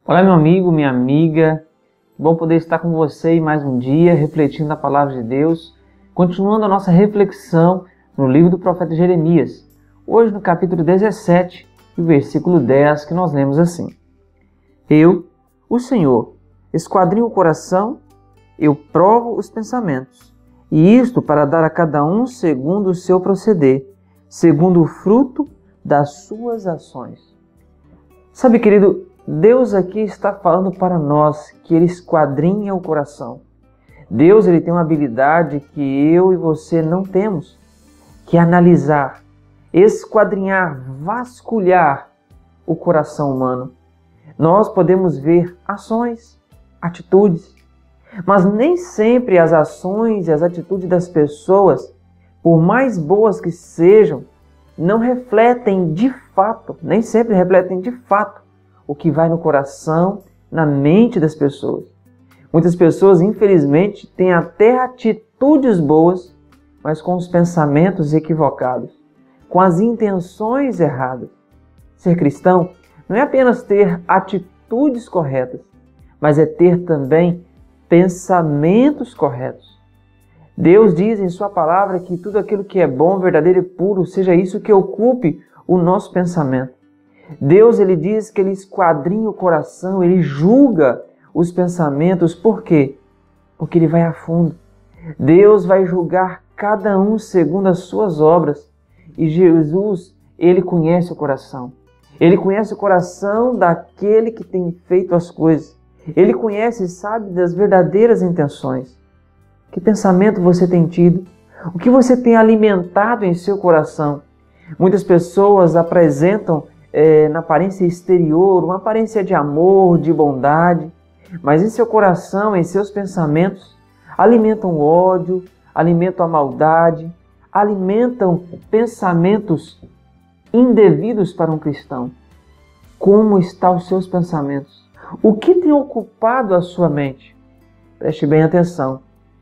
Olá, meu amigo, minha amiga. Bom poder estar com você mais um dia, refletindo na Palavra de Deus, continuando a nossa reflexão no livro do profeta Jeremias. Hoje no capítulo 17 e o versículo 10, que nós lemos assim: Eu, o Senhor, esquadrinho o coração, eu provo os pensamentos, e isto para dar a cada um segundo o seu proceder, segundo o fruto das suas ações. Sabe, querido, Deus aqui está falando para nós que Ele esquadrinha o coração. Deus ele tem uma habilidade que eu e você não temos, que é analisar, esquadrinhar, vasculhar o coração humano. Nós podemos ver ações, atitudes, mas nem sempre as ações e as atitudes das pessoas, por mais boas que sejam, não refletem de fato, nem sempre refletem de fato o que vai no coração, na mente das pessoas. Muitas pessoas, infelizmente, têm até atitudes boas, mas com os pensamentos equivocados, com as intenções erradas. Ser cristão não é apenas ter atitudes corretas, mas é ter também pensamentos corretos. Deus diz em sua palavra que tudo aquilo que é bom, verdadeiro e puro, seja isso que ocupe o nosso pensamento. Deus ele diz que Ele esquadrinha o coração, Ele julga os pensamentos. Por quê? Porque Ele vai a fundo. Deus vai julgar cada um segundo as suas obras. E Jesus, Ele conhece o coração. Ele conhece o coração daquele que tem feito as coisas. Ele conhece e sabe das verdadeiras intenções. Que pensamento você tem tido? O que você tem alimentado em seu coração? Muitas pessoas apresentam na aparência exterior uma aparência de amor, de bondade, mas em seu coração, em seus pensamentos, alimentam ódio, alimentam a maldade, alimentam pensamentos indevidos para um cristão. Como estão os seus pensamentos? O que tem ocupado a sua mente? Preste bem atenção.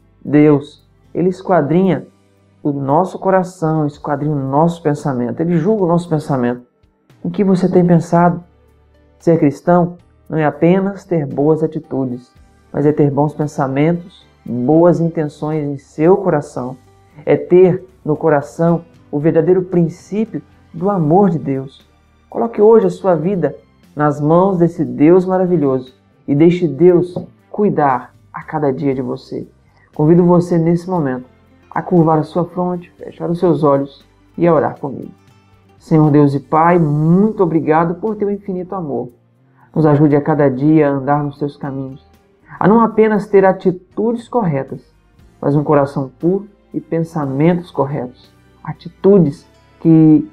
Deus, Ele esquadrinha o nosso coração, esquadrinha o nosso pensamento. Ele julga o nosso pensamento. O que você tem pensado? Ser cristão não é apenas ter boas atitudes, mas é ter bons pensamentos, boas intenções em seu coração. É ter no coração o verdadeiro princípio do amor de Deus. Coloque hoje a sua vida nas mãos desse Deus maravilhoso e deixe Deus cuidar a cada dia de você. Convido você nesse momento a curvar a sua fronte, fechar os seus olhos e a orar comigo. Senhor Deus e Pai, muito obrigado por teu infinito amor. Nos ajude a cada dia a andar nos teus caminhos, a não apenas ter atitudes corretas, mas um coração puro e pensamentos corretos. Atitudes que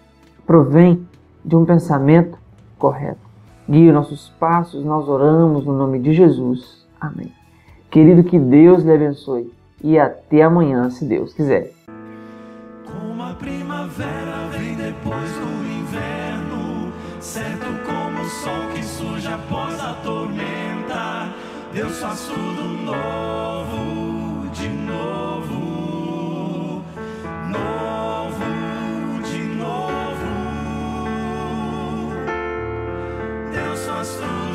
provêm de um pensamento correto. Guie nossos passos, nós oramos no nome de Jesus. Amém. Querido, que Deus lhe abençoe e até amanhã, se Deus quiser. Como a primavera vem depois do inverno, certo como o sol que surge após a tormenta, Deus faz tudo novo, de novo, novo, de novo. Deus faz tudo